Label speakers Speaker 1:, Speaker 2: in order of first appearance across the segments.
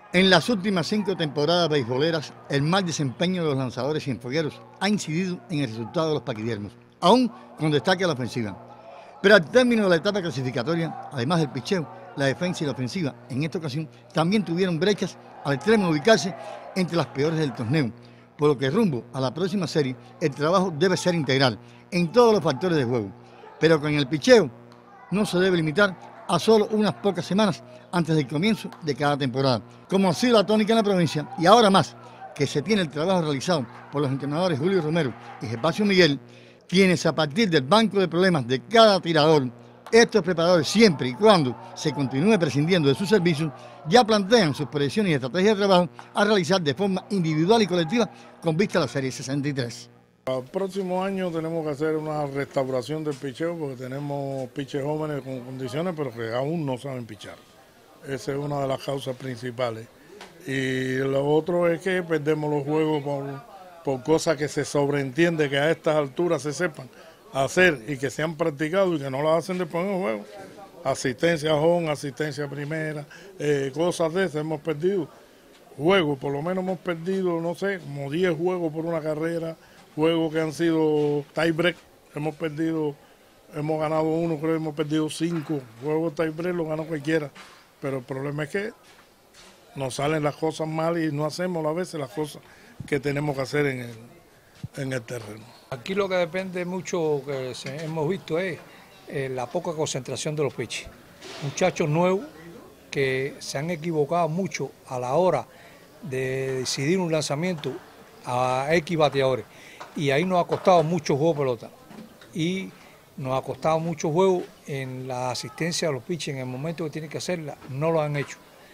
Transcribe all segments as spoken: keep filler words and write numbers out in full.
Speaker 1: En las últimas cinco temporadas beisboleras, el mal desempeño de los lanzadores cienfuegueros ha incidido en el resultado de los paquidiermos, aún con destaque a la ofensiva. Pero al término de la etapa clasificatoria, además del picheo, la defensa y la ofensiva, en esta ocasión, también tuvieron brechas al extremo de ubicarse entre las peores del torneo, por lo que rumbo a la próxima serie, el trabajo debe ser integral en todos los factores de juego. Pero con el picheo no se debe limitar a solo unas pocas semanas antes del comienzo de cada temporada, como ha sido la tónica en la provincia, y ahora más que se tiene el trabajo realizado por los entrenadores Julio Romero y Gervasio Miguel, quienes a partir del banco de problemas de cada tirador, estos preparadores, siempre y cuando se continúe prescindiendo de sus servicios, ya plantean sus proyecciones y estrategias de trabajo a realizar de forma individual y colectiva con vista a la Serie sesenta y tres.
Speaker 2: El próximo año tenemos que hacer una restauración del picheo porque tenemos piches jóvenes con condiciones pero que aún no saben pichar. Esa es una de las causas principales. Y lo otro es que perdemos los juegos por, por cosas que se sobreentiende que a estas alturas se sepan hacer y que se han practicado y que no las hacen después en el juego. Asistencia a home, asistencia primera, eh, cosas de esas. Hemos perdido juegos, por lo menos hemos perdido, no sé, como diez juegos por una carrera. Juegos que han sido tie break, hemos perdido, hemos ganado uno, creo que hemos perdido cinco. Juegos tie break lo gana cualquiera, pero el problema es que nos salen las cosas mal y no hacemos a veces las cosas que tenemos que hacer en el, en el terreno.
Speaker 3: Aquí lo que depende mucho, que hemos visto, es eh, la poca concentración de los pitchers. Muchachos nuevos que se han equivocado mucho a la hora de decidir un lanzamiento a X bateadores. Y ahí nos ha costado mucho juego de pelota y nos ha costado mucho juego en la asistencia a los pitchers en el momento que tienen que hacerla, no lo han hecho.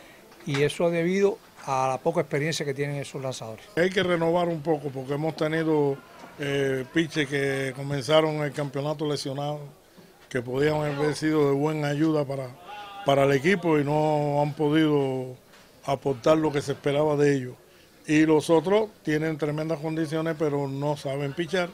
Speaker 3: Y eso es debido a la poca experiencia que tienen esos lanzadores.
Speaker 2: Hay que renovar un poco porque hemos tenido eh, pitchers que comenzaron el campeonato lesionados, que podían haber sido de buena ayuda para, para el equipo y no han podido aportar lo que se esperaba de ellos. Y los otros tienen tremendas condiciones, pero no saben pichar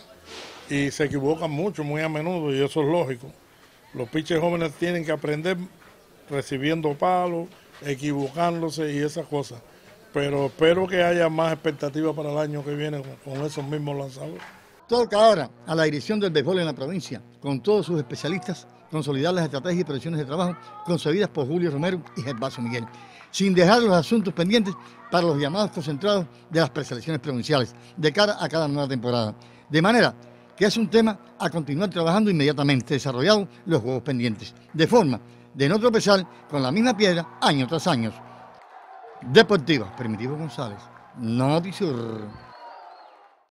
Speaker 2: y se equivocan mucho, muy a menudo, y eso es lógico. Los pitchers jóvenes tienen que aprender recibiendo palos, equivocándose y esas cosas. Pero espero que haya más expectativas para el año que viene con, con esos mismos lanzadores.
Speaker 1: Toca ahora a la dirección del béisbol en la provincia, con todos sus especialistas, consolidar las estrategias y proyecciones de trabajo concebidas por Julio Romero y Gervasio Miguel, sin dejar los asuntos pendientes para los llamados concentrados de las preselecciones provinciales de cara a cada nueva temporada. De manera que es un tema a continuar trabajando inmediatamente, desarrollado los juegos pendientes, de forma de no tropezar con la misma piedra año tras año. Deportiva, Primitivo González, Noticiero.